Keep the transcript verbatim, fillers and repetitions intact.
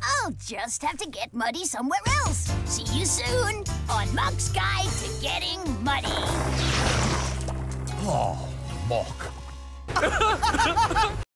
I'll just have to get muddy somewhere else. See you soon on Muck's Guide to Getting Muddy. Oh, Muck.